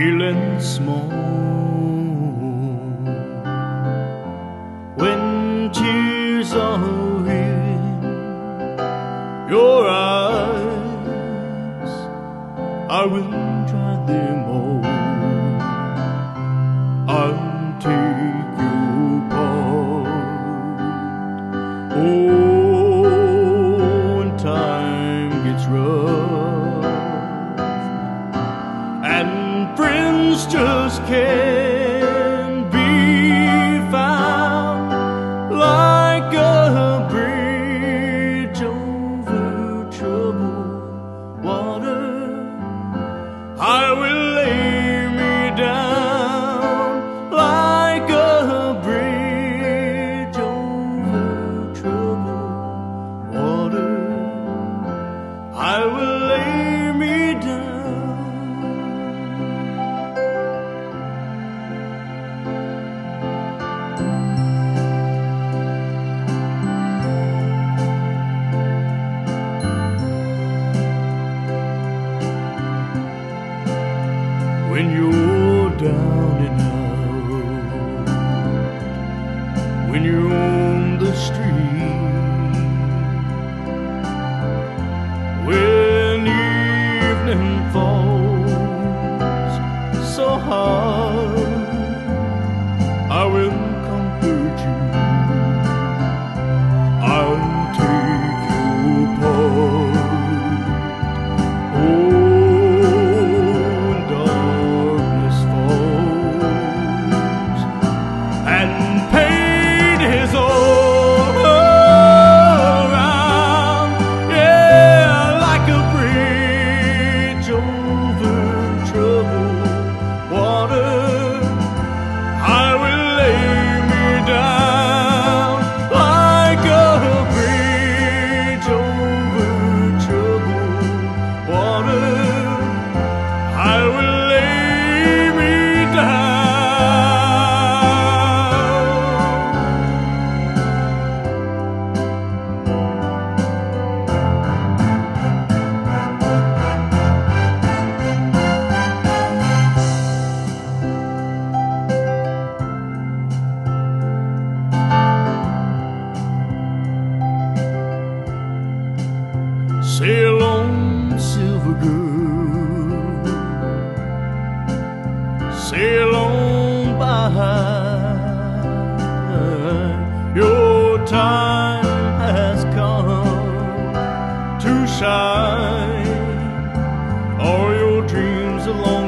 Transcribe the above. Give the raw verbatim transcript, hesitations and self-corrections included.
feeling small when tears are in your eyes. I will dry them all. I'll take your part. Oh, when time gets rough and friends just can't be found, like a bridge over troubled water, I will lay me down. Like a bridge over troubled water, I will lay me down. When you're down and out, when you're on the street, when evening falls so hard, I will comfort you. I'll take your part. Oh, sail on, silver girl, sail on by. Your time has come to shine, all your dreams alone.